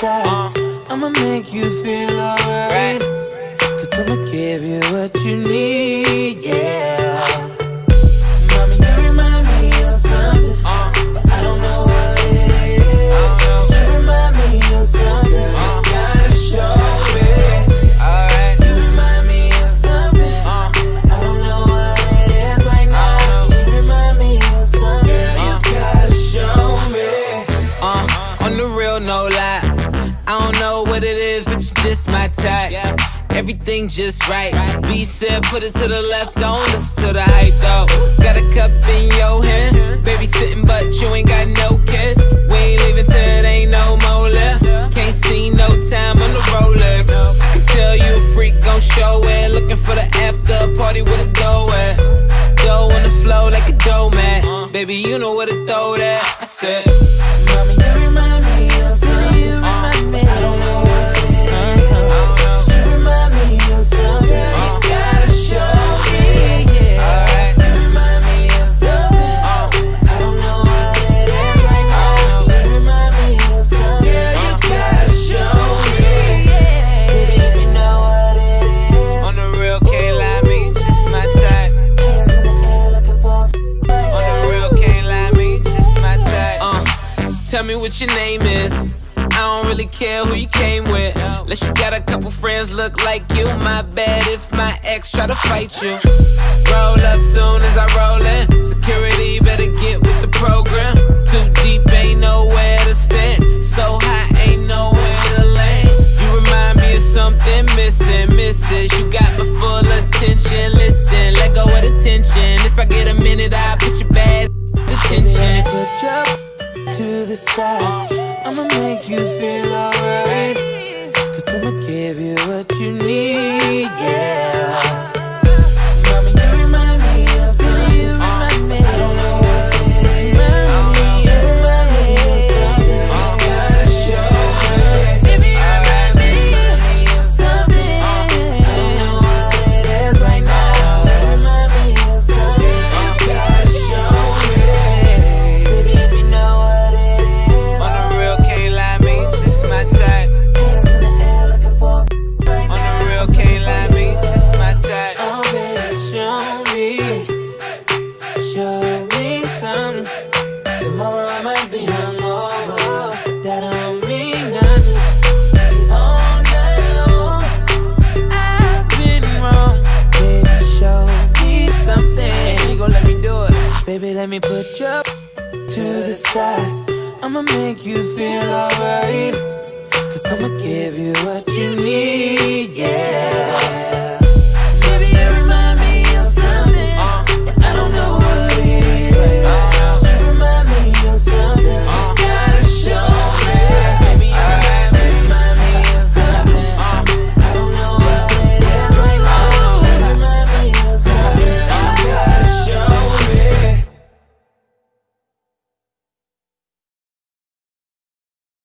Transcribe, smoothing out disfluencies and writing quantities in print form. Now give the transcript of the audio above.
side. I'ma make you feel alright. Cause I'ma give you what you need, yeah. Mommy, you remind me of something, but I don't know what it is. You remind me of something, you gotta show me. You remind me of something, but I don't know what it is right now. You remind me of something, you gotta show me. On the real, no lie, I don't know what it is, but you're just my type. Everything just right. B said put it to the left, don't listen to the hype though. Got a cup in your hand, baby sitting but you ain't got no kiss. We ain't leaving till it ain't no more left. Can't see no time on the Rolex. I can tell you a freak, gon' show it. Looking for the after party with a dough at. Dough on the flow like a dough man. Baby, you know where to throw that. I said, mommy, you remind me of something. You remind me. I don't know what it is. You remind me of something. You gotta show me, yeah. You remind me of something. I don't know what it is right now. You remind me of something. You gotta show me, yeah. Baby, if you know what it is. on the real, can't lie, me, just my type. Hands in the air looking for. On the real, can't lie, me, just my type. So tell me what your name is. I don't really care who you came with, unless you got a couple friends look like you. My bad if my ex try to fight you. Roll up soon as I roll in. Security better get with the program. Too deep, ain't nowhere to stand. So high, ain't nowhere to land. You remind me of something missing, missus. You got my full attention. Listen, let go of the tension. If I get a minute, I'll put your bad attention. Put your to the side. I'ma make you feel alright. Cause I'ma give you what you need, yeah. Mommy, you remind me of something. You remind me. I don't know what it is. You remind me of something. You gotta show me. Baby, you remind me of something. I don't know what it is right now. You remind me of something. You gotta show me. Baby, if you know what it is. On the real, can't lie, me, just my type. Hands in the air looking for right On the now. real, can't lie, me, just my type. Oh baby, show me something. Tomorrow I might be hungover, but that don't mean nothing. See, all night long I've been wrong. Baby, show me something. You gon' let me do it? Baby, let me put you to the side. I'ma make you feel alright. Cause I'ma give you what you need, yeah.